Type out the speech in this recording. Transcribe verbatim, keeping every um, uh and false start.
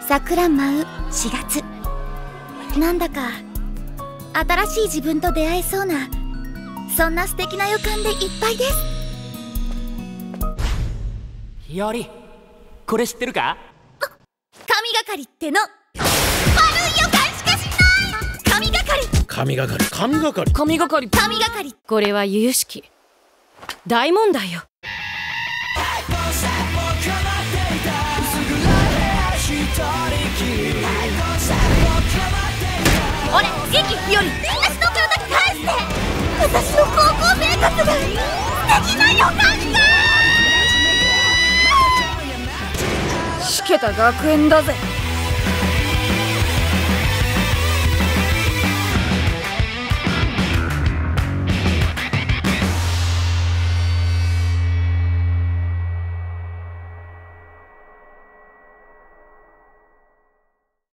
桜舞うしがつ、なんだか新しい自分と出会えそうな、そんな素敵な予感でいっぱいです。 ひより、これ知ってるか？ 神がかりっての悪い予感しかしない。神がかり神がかり神がかり神がかり神がかり、 これは由々しき大問題よ。 俺元気日和、私の体返して。私の高校生活が素敵な予感が。 しけた学園だぜ。